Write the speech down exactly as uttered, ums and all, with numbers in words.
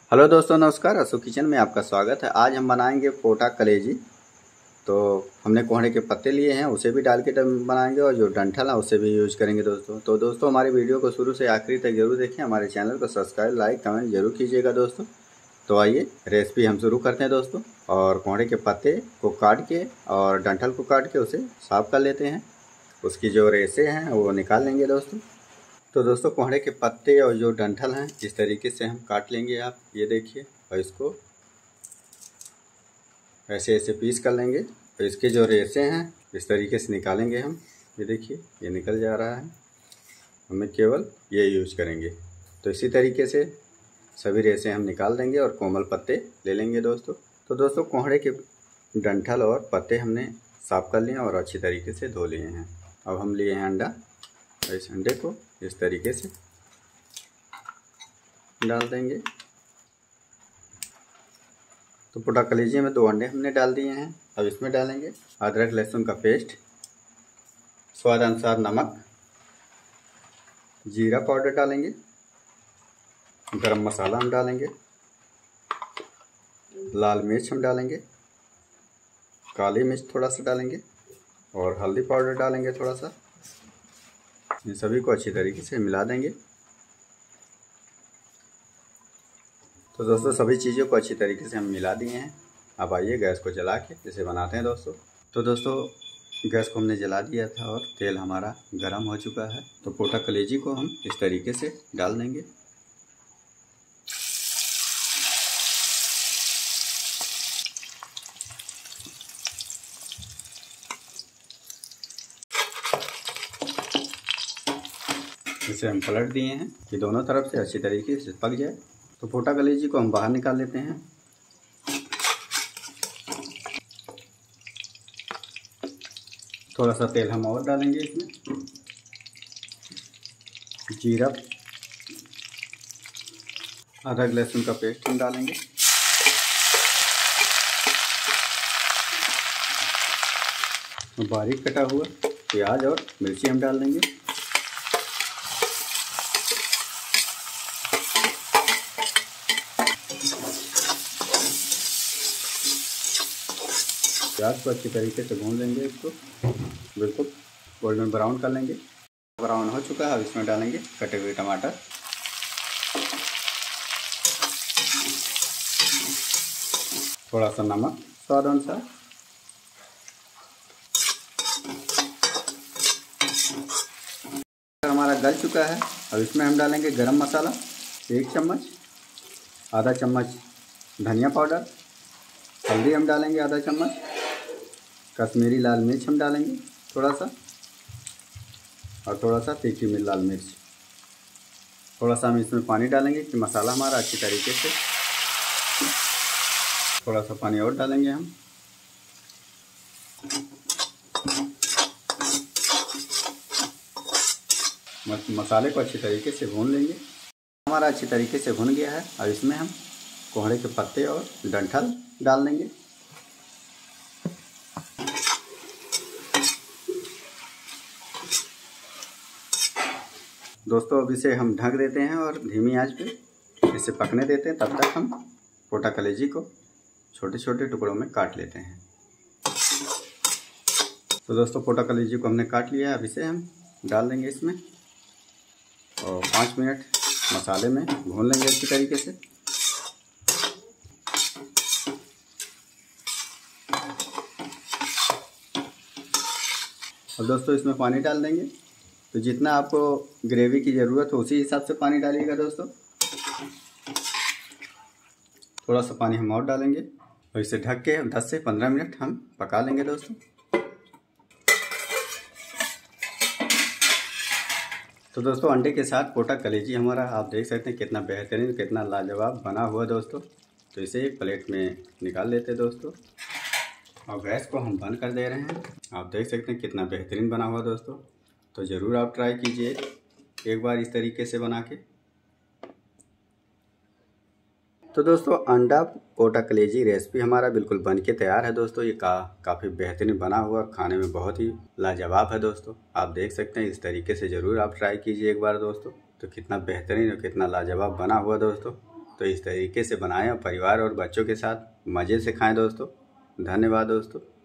Hello दोस्तों, नमस्कार। असु किचन में आपका स्वागत है। आज हम बनाएंगे पोटा कलेजी। तो हमने कोहड़े के पत्ते लिए हैं, उसे भी डाल के बनाएंगे और जो डंठल है उसे भी यूज करेंगे दोस्तों। तो दोस्तों हमारी वीडियो को शुरू से आखिरी तक जरूर देखें। हमारे चैनल को सब्सक्राइब, लाइक, कमेंट जरूर कीजिएगा दोस्तों। तो आइए रेसिपी हम शुरू करते हैं दोस्तों। और कोहड़े के पत्ते को काट के और डंठल को काट के उसे साफ कर लेते हैं। उसकी जो रेसे हैं वो निकाल लेंगे दोस्तों। तो दोस्तों कोहड़े के पत्ते और जो डंठल हैं इस तरीके से हम काट लेंगे। आप ये देखिए, और इसको ऐसे ऐसे पीस कर लेंगे। और इसके जो रेसे हैं इस तरीके से निकालेंगे हम। ये देखिए, ये निकल जा रहा है। हमें केवल ये यूज करेंगे। तो इसी तरीके से सभी रेसे हम निकाल देंगे और कोमल पत्ते ले लेंगे दोस्तों। तो दोस्तों कोहड़े के डंठल और पत्ते हमने साफ कर लिए और अच्छी तरीके से धो लिए हैं। अब हम लिए हैं अंडा, और इस अंडे को इस तरीके से डाल देंगे। तो पोटा कलेजी में दो अंडे हमने डाल दिए हैं। अब इसमें डालेंगे अदरक लहसुन का पेस्ट, स्वाद अनुसार नमक, जीरा पाउडर डालेंगे, गरम मसाला हम डालेंगे, लाल मिर्च हम डालेंगे, काली मिर्च थोड़ा सा डालेंगे और हल्दी पाउडर डालेंगे थोड़ा सा। इन सभी को अच्छी तरीके से मिला देंगे। तो दोस्तों सभी चीज़ों को अच्छी तरीके से हम मिला दिए हैं। अब आइए गैस को जला के इसे बनाते हैं दोस्तों। तो दोस्तों गैस को हमने जला दिया था और तेल हमारा गर्म हो चुका है। तो पोटा कलेजी को हम इस तरीके से डाल देंगे। इसे हम पलट दिए हैं कि दोनों तरफ से अच्छी तरीके से पक जाए। तो पोटा कलेजी को हम बाहर निकाल लेते हैं। थोड़ा सा तेल हम और डालेंगे इसमें, जीरा, अदरक लहसुन का पेस्ट हम डालेंगे, बारीक कटा हुआ प्याज और मिर्ची हम डाल देंगे। प्याज को अच्छी तरीके से भून लेंगे। इसको बिल्कुल गोल्डन ब्राउन कर लेंगे। ब्राउन हो चुका है। अब इसमें डालेंगे कटे हुए टमाटर, थोड़ा सा नमक स्वाद अनुसार, हमारा गल चुका है। अब इसमें हम डालेंगे गरम मसाला एक चम्मच, आधा चम्मच धनिया पाउडर, हल्दी हम डालेंगे आधा चम्मच, कश्मीरी लाल मिर्च हम डालेंगे थोड़ा सा, और थोड़ा सा तीखी मिर्च लाल मिर्च। थोड़ा सा हम इसमें पानी डालेंगे कि मसाला हमारा अच्छी तरीके से, थोड़ा सा पानी और डालेंगे हम। मसाले को अच्छी तरीके से भून लेंगे। हमारा अच्छी तरीके से भुन गया है। अब इसमें हम कोहड़े के पत्ते और डंठल डाल देंगे। दोस्तों अब इसे हम ढक देते हैं और धीमी आंच पे इसे पकने देते हैं। तब तक हम पोटा कलेजी को छोटे छोटे टुकड़ों में काट लेते हैं। तो दोस्तों पोटा कलेजी को हमने काट लिया है। अब इसे हम डाल देंगे इसमें और पाँच मिनट मसाले में भून लेंगे अच्छी तरीके से। और दोस्तों इसमें पानी डाल देंगे। तो जितना आपको ग्रेवी की ज़रूरत हो उसी हिसाब से पानी डालिएगा दोस्तों। थोड़ा सा पानी हम और डालेंगे और इसे ढक के दस से पंद्रह मिनट हम पका लेंगे दोस्तों। तो दोस्तों अंडे के साथ पोटा कलेजी हमारा आप देख सकते हैं कितना बेहतरीन, कितना लाजवाब बना हुआ दोस्तों। तो इसे एक प्लेट में निकाल लेते हैं दोस्तों और गैस को हम बंद कर दे रहे हैं। आप देख सकते हैं कितना बेहतरीन बना हुआ दोस्तों। तो ज़रूर आप ट्राई कीजिए एक बार इस तरीके से बना के। तो दोस्तों अंडा पोटा कलेजी रेसिपी हमारा बिल्कुल बन के तैयार है दोस्तों। ये का काफ़ी बेहतरीन बना हुआ, खाने में बहुत ही लाजवाब है दोस्तों। आप देख सकते हैं इस तरीके से ज़रूर आप ट्राई कीजिए एक बार दोस्तों। तो कितना बेहतरीन और कितना लाजवाब बना हुआ दोस्तों। तो इस तरीके से बनाएं और परिवार और बच्चों के साथ मज़े से खाएं दोस्तों। धन्यवाद दोस्तों।